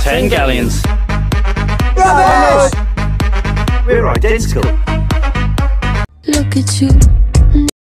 10 galleons. Rubbish! We're identical. Look at you.